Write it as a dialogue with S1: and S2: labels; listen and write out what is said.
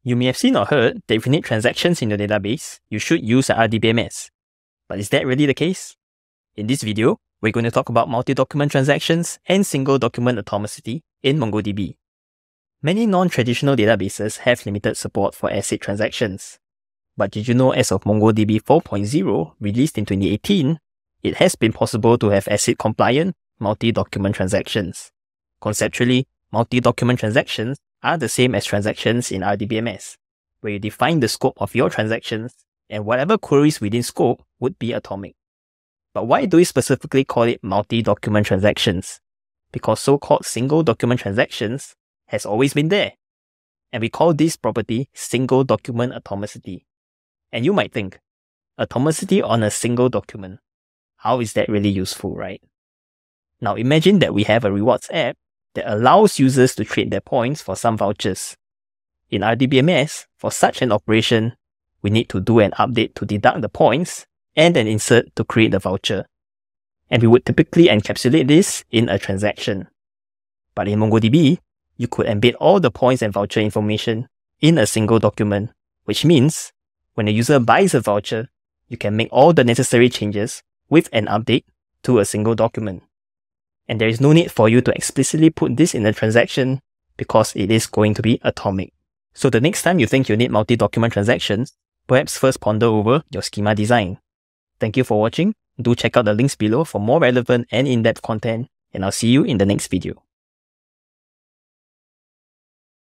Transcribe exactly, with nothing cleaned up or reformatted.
S1: You may have seen or heard that if you need transactions in your database, you should use an R D B M S. But is that really the case? In this video, we're going to talk about multi-document transactions and single-document atomicity in MongoDB. Many non-traditional databases have limited support for ACID transactions. But did you know as of MongoDB four point oh, released in twenty eighteen, it has been possible to have ACID-compliant multi-document transactions. Conceptually, multi-document transactions are the same as transactions in R D B M S, where you define the scope of your transactions and whatever queries within scope would be atomic. But why do we specifically call it multi-document transactions? Because so-called single-document transactions has always been there. And we call this property single-document atomicity. And you might think, atomicity on a single document, how is that really useful, right? Now imagine that we have a rewards app that allows users to trade their points for some vouchers. In R D B M S, for such an operation, we need to do an update to deduct the points and an insert to create the voucher. And we would typically encapsulate this in a transaction. But in MongoDB, you could embed all the points and voucher information in a single document, which means when a user buys a voucher, you can make all the necessary changes with an update to a single document. And there is no need for you to explicitly put this in a transaction because it is going to be atomic. So the next time you think you need multi-document transactions, perhaps first ponder over your schema design. Thank you for watching. Do check out the links below for more relevant and in-depth content, and I'll see you in the next video.